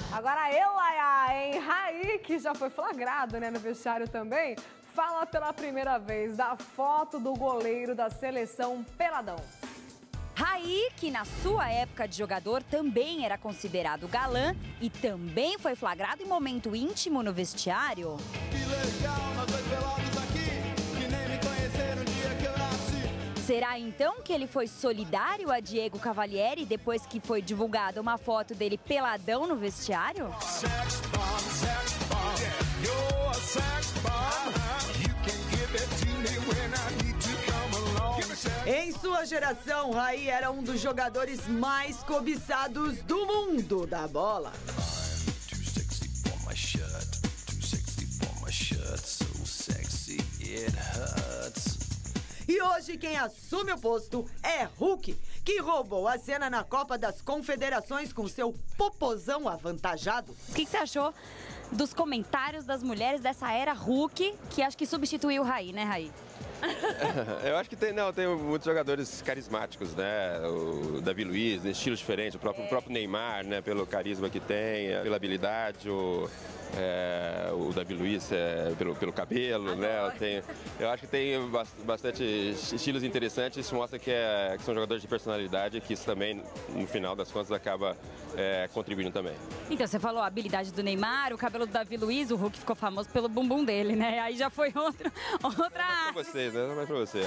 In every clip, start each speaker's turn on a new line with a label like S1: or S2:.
S1: Agora eu, hein? Raí, que já foi flagrado, né, no vestiário também, fala pela primeira vez da foto do goleiro da seleção peladão.
S2: Raí, que na sua época de jogador também era considerado galã e também foi flagrado em momento íntimo no vestiário.
S3: Que legal, nós dois pelados aqui, que nem me conheceram no dia que eu nasci.
S2: Será então que ele foi solidário a Diego Cavalieri depois que foi divulgada uma foto dele peladão no vestiário?
S3: Sex bomb, you're a sex bomb. You can give it to me when I need to come along.
S4: Em sua geração, Raí era um dos jogadores mais cobiçados do mundo da bola.
S3: Too sexy for my shirt, too sexy for my shirt, so sexy it hurts.
S4: E hoje quem assume o posto é Hulk, que roubou a cena na Copa das Confederações com seu popozão avantajado.
S2: O que você achou dos comentários das mulheres dessa era Hulk, que acho que substituiu o Raí, né, Raí?
S5: Eu acho que tem muitos jogadores carismáticos, né? O Davi Luiz, estilos diferentes, o próprio Neymar, né? Pelo carisma que tem, pela habilidade, o Davi Luiz pelo cabelo, né? Eu acho que tem bastante estilos interessantes. Isso mostra que são jogadores de personalidade, que isso também, no final das contas, acaba contribuindo também.
S2: Então, você falou a habilidade do Neymar, o cabelo do Davi Luiz, o Hulk ficou famoso pelo bumbum dele, né? Aí já foi outra
S5: Pra vocês, né? Não é pra você.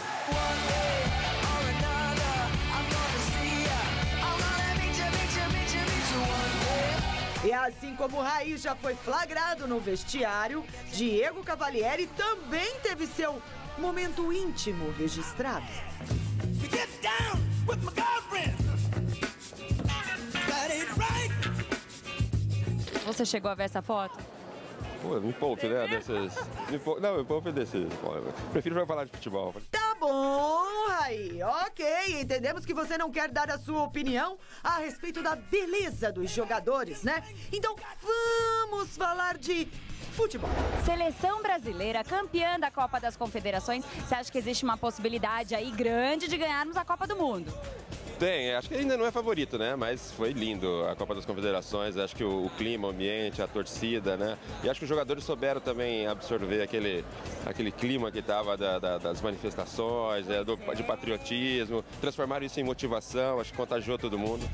S4: E assim como o Raí já foi flagrado no vestiário, Diego Cavalieri também teve seu momento íntimo registrado.
S3: Get down with my girlfriend. That ain't right.
S2: Você chegou a ver essa foto?
S5: Pô, me poupe, né? Não, me poupe desses. Prefiro já falar de futebol.
S4: Tá bom, Raí, ok. Entendemos que você não quer dar a sua opinião a respeito da beleza dos jogadores, né? Então vamos falar de futebol.
S2: Seleção brasileira, campeã da Copa das Confederações. Você acha que existe uma possibilidade aí grande de ganharmos a Copa do Mundo?
S5: Tem, acho que ainda não é favorito, né? Mas foi lindo a Copa das Confederações, acho que o clima, o ambiente, a torcida, né? E acho que os jogadores souberam também absorver aquele clima que estava das manifestações, de patriotismo, transformaram isso em motivação, acho que contagiou todo mundo.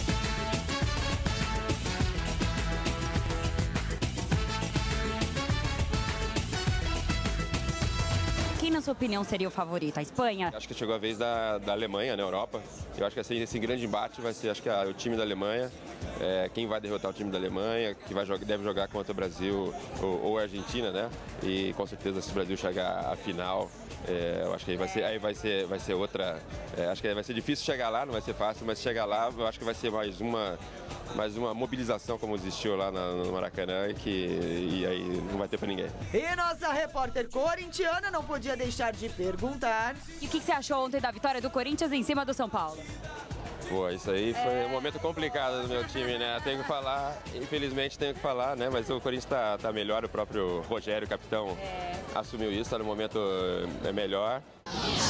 S2: Quem, na sua opinião, seria o favorito? A Espanha?
S5: Acho que chegou a vez da Alemanha na Europa. Eu acho que esse grande embate vai ser, acho que o time da Alemanha, quem vai derrotar o time da Alemanha, que deve jogar contra o Brasil ou a Argentina, né? E com certeza se o Brasil chegar à final, eu acho que aí vai ser outra. Acho que vai ser difícil chegar lá, não vai ser fácil, mas chegar lá eu acho que vai ser mais uma mobilização como existiu lá no Maracanã e aí não vai ter pra ninguém.
S4: E nossa repórter corintiana não podia deixar de perguntar.
S2: E o que você achou ontem da vitória do Corinthians em cima do São Paulo?
S5: Pô, isso aí foi um momento complicado do meu time, né? Tenho que falar, infelizmente tenho que falar, né? Mas o Corinthians tá melhor, o próprio Rogério, capitão, assumiu isso, tá no momento melhor.